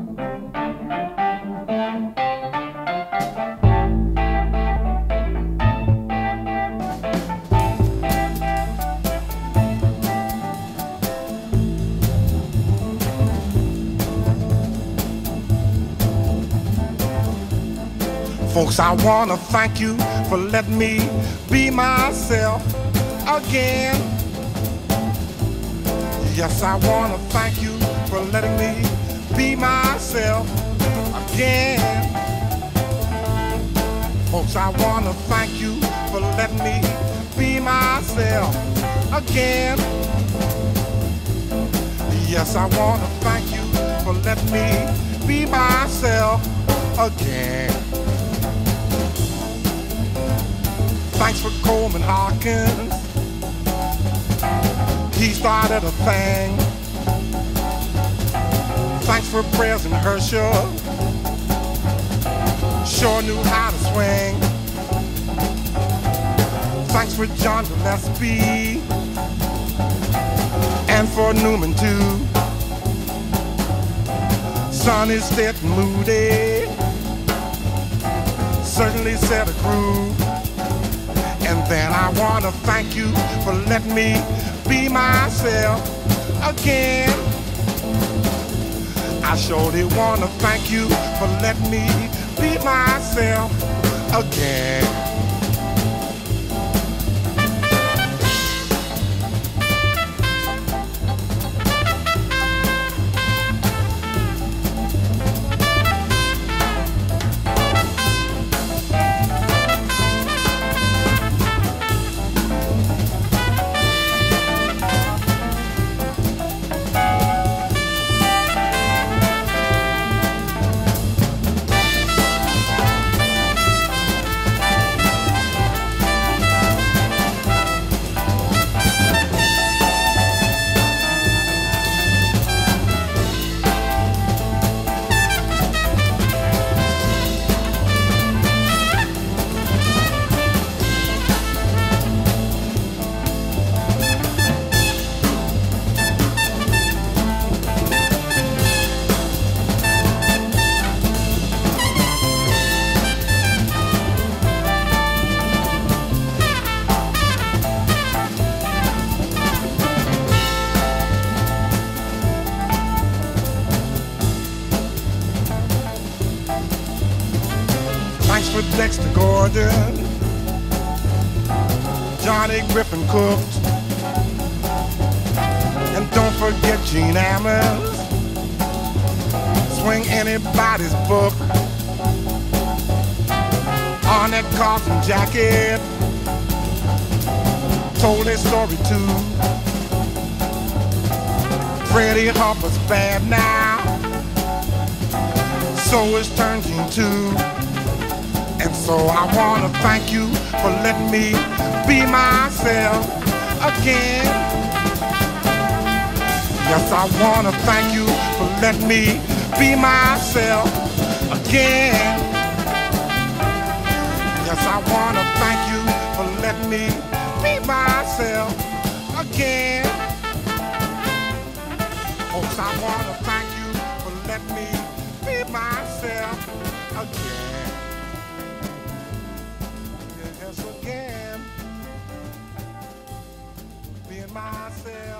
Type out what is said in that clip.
Folks, I wanna thank you for letting me be myself again. Yes, I wanna thank you for letting me be myself again. Folks, I wanna thank you for letting me be myself again. Yes, I wanna thank you for letting me be myself again. Thanks for Coleman Hawkins, he started a thing. Thanks for President Herschel, sure knew how to swing. Thanks for John Gillespie, and for Newman too. Sonny Stitt and Moody certainly set a groove. And then I wanna thank you for letting me be myself again. I surely wanna thank you for letting me be myself again. Thanks for Dexter Gordon, Johnny Griffin Cooked, and don't forget Gene Ammons, swing anybody's book on that Carlton jacket, told his story too. Freddie Harper's bad now, so is Turntine too. And so I wanna thank you for letting me be myself again. Yes, I wanna thank you for letting me be myself again. Yes, I wanna thank you for letting me be myself again. Folks, I wanna thank you for letting me be myself again. Yes, again, being myself.